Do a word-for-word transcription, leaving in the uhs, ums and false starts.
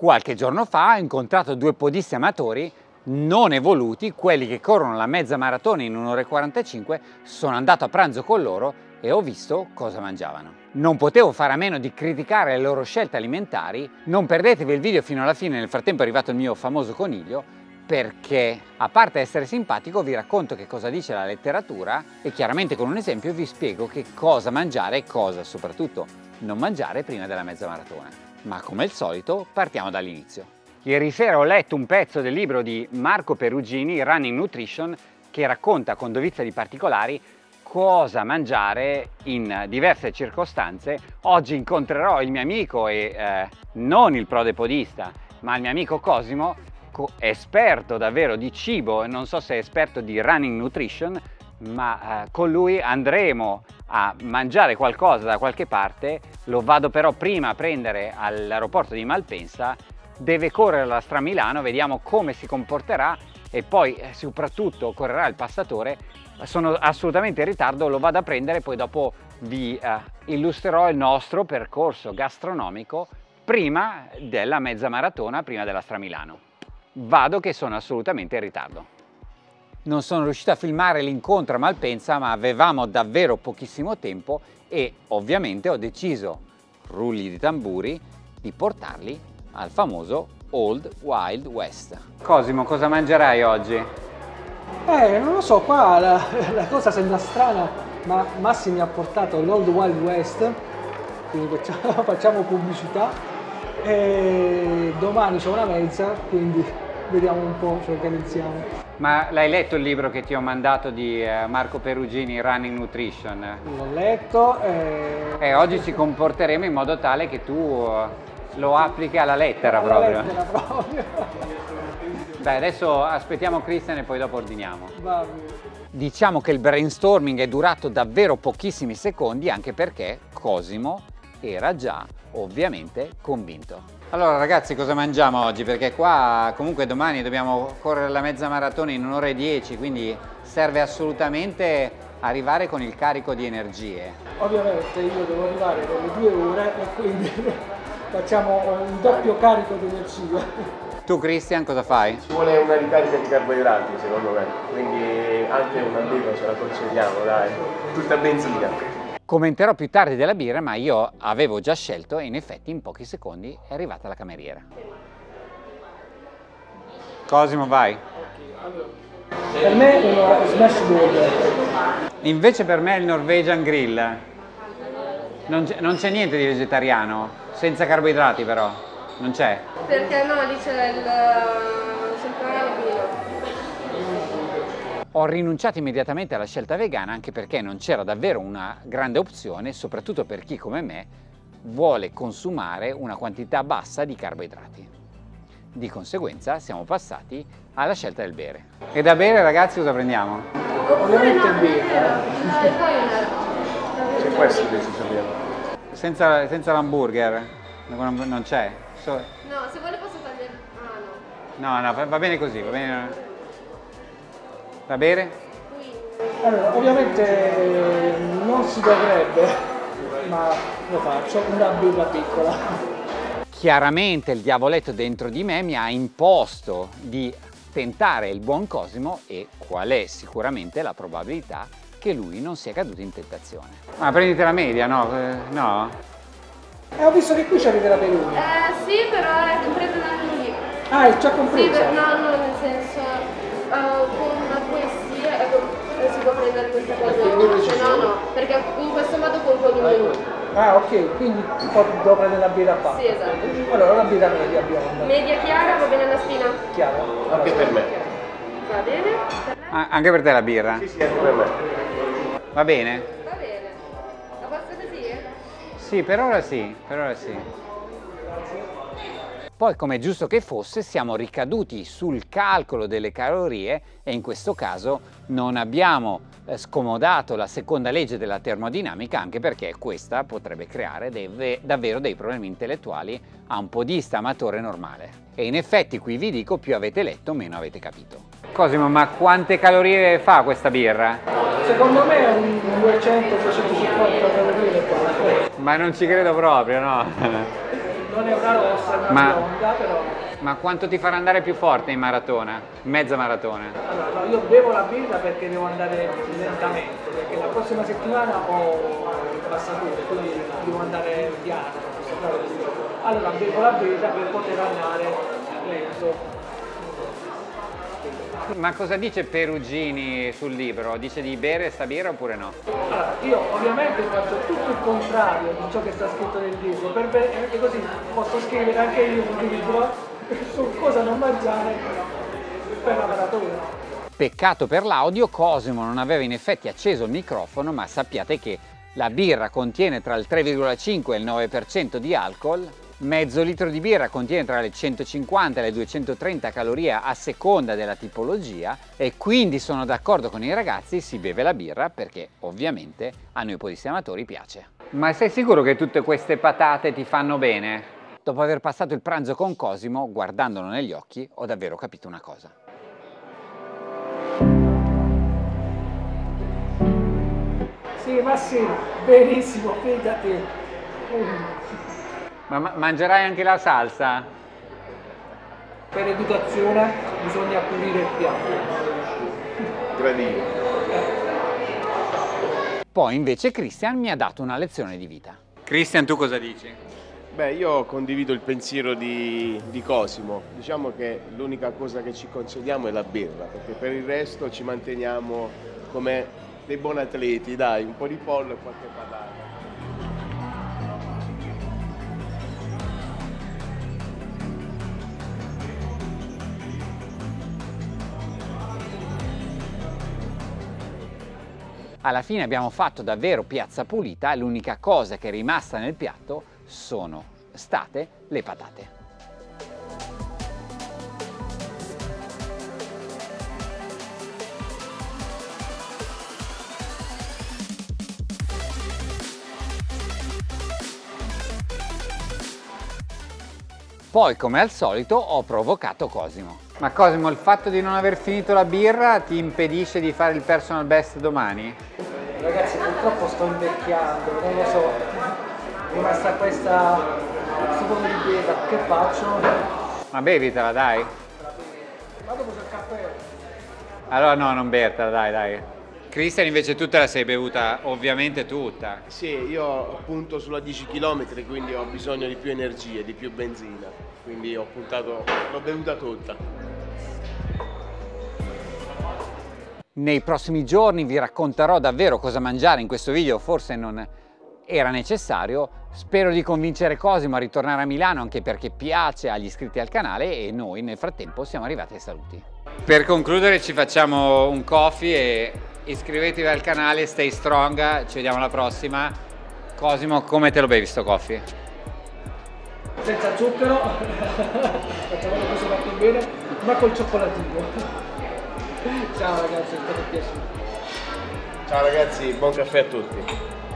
Qualche giorno fa ho incontrato due podisti amatori non evoluti, quelli che corrono la mezza maratona in un'ora e quarantacinque. Sono andato a pranzo con loro e ho visto cosa mangiavano. Non potevo fare a meno di criticare le loro scelte alimentari. Non perdetevi il video fino alla fine, nel frattempo è arrivato il mio famoso coniglio, perché a parte essere simpatico vi racconto che cosa dice la letteratura e chiaramente con un esempio vi spiego che cosa mangiare e cosa soprattutto non mangiare prima della mezza maratona. Ma come al solito partiamo dall'inizio. Ieri sera ho letto un pezzo del libro di Marco Perugini, Running Nutrition, che racconta con dovizia di particolari cosa mangiare in diverse circostanze. Oggi incontrerò il mio amico e eh, non il prodepodista, ma il mio amico Cosimo, esperto davvero di cibo, non so se è esperto di running nutrition, ma eh, con lui andremo a mangiare qualcosa da qualche parte. Lo vado però prima a prendere all'aeroporto di Malpensa, deve correre la Stramilano, vediamo come si comporterà e poi eh, soprattutto correrà il passatore. Sono assolutamente in ritardo, lo vado a prendere, poi dopo vi eh, illustrerò il nostro percorso gastronomico prima della mezza maratona, prima della Stramilano. Vado che sono assolutamente in ritardo. Non sono riuscito a filmare l'incontro a Malpensa, ma avevamo davvero pochissimo tempo e ovviamente ho deciso, rulli di tamburi, di portarli al famoso Old Wild West. Cosimo, cosa mangerai oggi? Eh, non lo so, qua la, la cosa sembra strana, ma Massi mi ha portato l'Old Wild West, quindi facciamo, facciamo pubblicità, e domani c'è una mezza, quindi vediamo un po', ci organizziamo. Ma l'hai letto il libro che ti ho mandato di eh, Marco Perugini, Running Nutrition? L'ho letto e... E oggi ci comporteremo in modo tale che tu uh, lo applichi alla lettera alla proprio. lettera proprio. Beh, adesso aspettiamo Christian e poi dopo ordiniamo. Va bene. Diciamo che il brainstorming è durato davvero pochissimi secondi, anche perché Cosimo era già ovviamente convinto. Allora ragazzi, cosa mangiamo oggi? Perché qua comunque domani dobbiamo correre la mezza maratona in un'ora e dieci, quindi serve assolutamente arrivare con il carico di energie. Ovviamente io devo arrivare con le due ore e quindi facciamo un doppio carico di energia. Tu Christian cosa fai? Ci vuole una ricarica di carboidrati secondo me, quindi anche una birra ce la concediamo, dai, tutta benzina. Commenterò più tardi della birra, ma io avevo già scelto e in effetti in pochi secondi è arrivata la cameriera. Cosimo, vai. Per me è uno smash burger. Invece per me è il Norwegian Grill. Non c'è niente di vegetariano, senza carboidrati però, non c'è. Perché no, lì c'è il vino. Ho rinunciato immediatamente alla scelta vegana, anche perché non c'era davvero una grande opzione, soprattutto per chi come me vuole consumare una quantità bassa di carboidrati. Di conseguenza siamo passati alla scelta del bere. E da bere ragazzi cosa prendiamo? Ovviamente il birra. C'è questo che ci sappiamo. Senza, senza l'hamburger? Non c'è? So... No, se vuole posso tagliare. Ah no. No, no, va bene così, va bene. Da bere? Allora, ovviamente non si dovrebbe, ma lo faccio, una birra piccola. Chiaramente il diavoletto dentro di me mi ha imposto di tentare il buon Cosimo e qual è sicuramente la probabilità che lui non sia caduto in tentazione. Ma prendite la media, no? Eh, no? Eh, ho visto che qui c'avete la Perugini. Eh sì, però è compresa anche lì. Ah, è già Sì, compresa? per, no, no, nel senso, uh, con questi ecco, si può prendere questa cosa, invece no, no, perché in questo modo componi il menù. Ah, ok, quindi poi devo prendere la birra qua. Sì, esatto. Allora, la birra media bionda. Media chiara, va bene la spina? Chiara. Anche per me. Va bene? Per me? Ah, anche per te la birra? Sì, sì, anche per me. Va bene? Va bene. La posso così? Sì, per ora sì, per ora sì. Poi, come è giusto che fosse, siamo ricaduti sul calcolo delle calorie e in questo caso non abbiamo scomodato la seconda legge della termodinamica, anche perché questa potrebbe creare dei, davvero dei problemi intellettuali a un podista amatore normale. E in effetti qui vi dico, più avete letto, meno avete capito. Cosimo, ma quante calorie fa questa birra? Secondo me è un duecento duecentocinquanta calorie. Ma non ci credo proprio, no? non è una rossa, è una Ma- bionda, però... Ma quanto ti farà andare più forte in maratona? Mezza maratona? Allora, no, io bevo la birra perché devo andare lentamente, perché la prossima settimana ho il passatore, quindi devo andare piano. Allora bevo la birra per poter andare lento. Ma cosa dice Perugini sul libro? Dice di bere sta birra oppure no? Allora, io ovviamente faccio tutto il contrario di ciò che sta scritto nel libro, per be- perché così posso scrivere anche io un libro su cosa non mangiare per la maratona. Peccato per l'audio, Cosimo non aveva in effetti acceso il microfono, ma sappiate che la birra contiene tra il tre virgola cinque e il nove per cento di alcol, mezzo litro di birra contiene tra le centocinquanta e le duecentotrenta calorie a seconda della tipologia e quindi sono d'accordo con i ragazzi, si beve la birra perché ovviamente a noi podisti amatori piace. Ma sei sicuro che tutte queste patate ti fanno bene? Dopo aver passato il pranzo con Cosimo, guardandolo negli occhi, ho davvero capito una cosa. Sì, ma sì, benissimo, fidati. Mm. Ma ma mangerai anche la salsa? Per educazione bisogna pulire il piatto. Gradino. Poi invece Christian mi ha dato una lezione di vita. Christian, tu cosa dici? Beh, io condivido il pensiero di, di Cosimo. Diciamo che l'unica cosa che ci concediamo è la birra, perché per il resto ci manteniamo come dei buoni atleti, dai, un po' di pollo e qualche patata. Alla fine abbiamo fatto davvero piazza pulita, l'unica cosa che è rimasta nel piatto sono state le patate. Poi, come al solito, ho provocato Cosimo. Ma Cosimo, il fatto di non aver finito la birra ti impedisce di fare il personal best domani? Ragazzi, purtroppo sto invecchiando, non lo so. È rimasta questa seconda di birra, che faccio? Ma bevitela, dai. Ma dopo c'è il caffè. Allora no, non bertela, dai, dai. Christian, invece tu te la sei bevuta ovviamente tutta. Sì, io punto sulla dieci chilometri, quindi ho bisogno di più energie, di più benzina. Quindi ho puntato, l'ho bevuta tutta. Nei prossimi giorni vi racconterò davvero cosa mangiare, in questo video forse non era necessario. Spero di convincere Cosimo a ritornare a Milano, anche perché piace agli iscritti al canale e noi nel frattempo siamo arrivati ai saluti. Per concludere ci facciamo un coffee e iscrivetevi al canale, stay strong, ci vediamo alla prossima. Cosimo, come te lo bevi sto coffee? Senza zucchero, facciamolo così fatto bene, ma col cioccolatino. Ciao ragazzi, è stato un piacere. Ciao ragazzi, buon caffè a tutti.